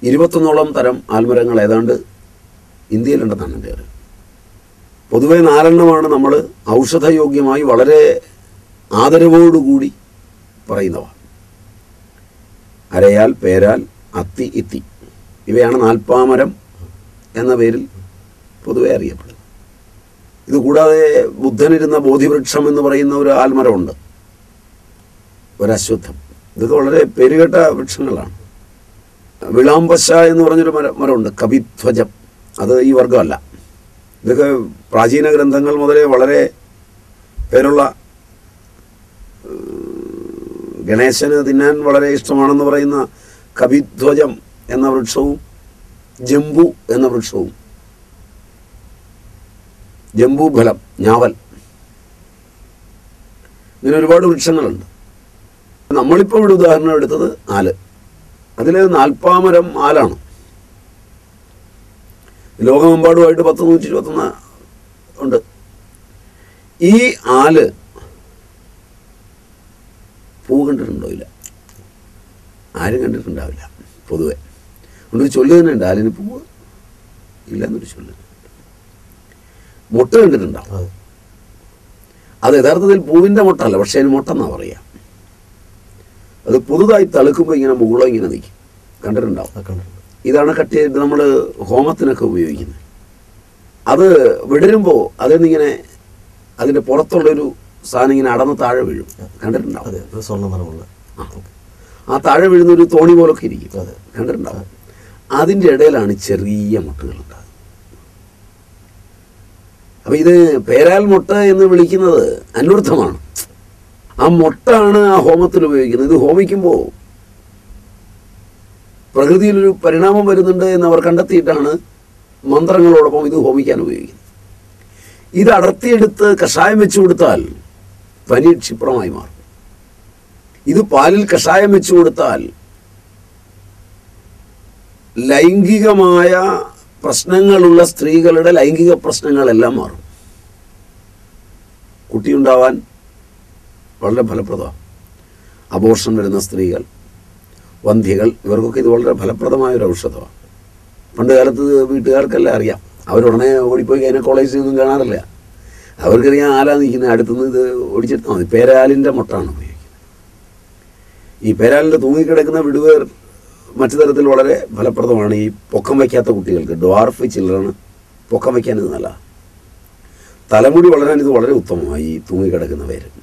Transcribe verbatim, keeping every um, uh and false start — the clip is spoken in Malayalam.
ഇരുപത്തൊന്നോളം തരം ആൽമരങ്ങൾ ഏതാണ്ട് ഇന്ത്യയിലുണ്ടെന്നാണ് എൻ്റെ അറിവ്. പൊതുവെ നാലെണ്ണമാണ് നമ്മൾ ഔഷധയോഗ്യമായി വളരെ ആദരവോടുകൂടി പറയുന്നവ. അരയാൽ, പേരാൽ, അത്തി, ഇത്തി ഇവയാണ് നാൽപ്പാമരം എന്ന പേരിൽ പൊതുവെ അറിയപ്പെടുന്നത്. ഇതുകൂടാതെ ബുദ്ധനിരുന്ന ബോധിവൃക്ഷം എന്ന് പറയുന്ന ഒരു ആൽമരമുണ്ട്, ഒരശ്വത്ഥം. ഇതൊക്കെ വളരെ പേരുകേട്ട വൃക്ഷങ്ങളാണ്. വിളാമ്പശ എന്ന് പറഞ്ഞൊരു മര മരമുണ്ട്, കപിധ്വജം. അത് ഈ വർഗമല്ല. ഇതൊക്കെ പ്രാചീന ഗ്രന്ഥങ്ങൾ മുതലേ വളരെ പേരുള്ള, ഗണേശന് തിന്നാൻ വളരെ ഇഷ്ടമാണെന്ന് പറയുന്ന കപിധ്വജം എന്ന വൃക്ഷവും ജംബു എന്ന വൃക്ഷവും, ജംബൂഫലം, ഞാവൽ, ഇങ്ങനെ ഒരുപാട് വൃക്ഷങ്ങളുണ്ട്. നമ്മളിപ്പോൾ ഇവിടെ ഉദാഹരണം എടുത്തത് ആല്. അതിൽ നാൽപ്പാമരം ആലാണ്. ലോകമെമ്പാടുമായിട്ട് പത്ത് നൂറ്റി ഇരുപത്തൊന്ന് ഉണ്ട്. ഈ ആല് പൂ കണ്ടിട്ടുണ്ടോ? ഇല്ല, ആരും കണ്ടിട്ടുണ്ടാവില്ല പൊതുവെ. അതുകൊണ്ടൊരു ചൊല്ല് തന്നെ ഉണ്ട്, ആലിന് പൂവ് ഇല്ല എന്നൊരു ചൊല്ല്. മുട്ട കണ്ടിട്ടുണ്ടാവും. അത് യഥാർത്ഥത്തിൽ പൂവിൻ്റെ മുട്ട അല്ല, പക്ഷേ അതിന് മുട്ട എന്നാ പറയുക. അത് പുതുതായി തളുക്കുമ്പോൾ ഇങ്ങനെ മുകുളം ഇങ്ങനെ നിൽക്കും, കണ്ടിട്ടുണ്ടാവും. ഇതാണ് കട്ട് ചെയ്തിട്ട് നമ്മൾ ഹോമത്തിനൊക്കെ ഉപയോഗിക്കുന്നത്. അത് വിടരുമ്പോൾ അതിൽ നിന്നിങ്ങനെ അതിൻ്റെ പുറത്തുള്ളൊരു സാധനം ഇങ്ങനെ അടന്ന് താഴെ വീഴും, കണ്ടിട്ടുണ്ടാവും. സ്വർണ്ണ ആ താഴെ വീഴുന്ന ഒരു തോണി പോലൊക്കെ ഇരിക്കും, കണ്ടിട്ടുണ്ടാവും. അതിൻ്റെ ഇടയിലാണ് ചെറിയ മുട്ടകളുണ്ടാകുന്നത്. അപ്പം ഇത് പേരാൽ മുട്ട എന്ന് വിളിക്കുന്നത് അന്വർത്ഥമാണ്. ആ മുട്ടാണ് ആ ഹോമത്തിൽ ഉപയോഗിക്കുന്നത്. ഇത് ഹോമിക്കുമ്പോൾ പ്രകൃതിയിലൊരു പരിണാമം വരുന്നുണ്ട് എന്ന് അവർ കണ്ടെത്തിയിട്ടാണ് മന്ത്രങ്ങളോടൊപ്പം ഇത് ഹോമിക്കാൻ ഉപയോഗിക്കുന്നത്. ഇത് അടർത്തിയെടുത്ത് കഷായം വെച്ചു കൊടുത്താൽ പനി ക്ഷിപ്രമായി മാറും. ഇത് പാലിൽ കഷായം വെച്ചു കൊടുത്താൽ ലൈംഗികമായ പ്രശ്നങ്ങളുള്ള സ്ത്രീകളുടെ ലൈംഗിക പ്രശ്നങ്ങളെല്ലാം മാറും. കുട്ടിയുണ്ടാവാൻ വളരെ ഫലപ്രദമാണ്. അബോർഷൻ വരുന്ന സ്ത്രീകൾ, വന്ധ്യകൾ, ഇവർക്കൊക്കെ ഇത് വളരെ ഫലപ്രദമായൊരു ഔഷധമാണ്. പണ്ട് കാലത്ത് വീട്ടുകാർക്കെല്ലാം അറിയാം. അവരുടനെ ഓടിപ്പോയി ഗൈനക്കോളജിൽ ഒന്നും കാണാറില്ല. അവർക്കറിയാം ആലാ നിൽക്കുന്ന അടുത്തുനിന്ന് ഇത് ഓടിച്ചെടുത്താൽ മതി. പേരാലിൻ്റെ മുട്ടാണ് ഉപയോഗിക്കുന്നത്. ഈ പേരാലിൻ്റെ തൂങ്ങിക്കിടക്കുന്ന വിടുവേർ മറ്റു തരത്തിൽ വളരെ ഫലപ്രദമാണ്. ഈ പൊക്കം വയ്ക്കാത്ത കുട്ടികൾക്ക്, ഡ്വാർഫ് ചിൽഡ്രന് പൊക്കം വയ്ക്കാൻ ഇത് നല്ലതാണ്. തലമുടി വളരാൻ ഇത് വളരെ ഉത്തമമാണ്, ഈ തൂങ്ങിക്കിടക്കുന്ന പേര്.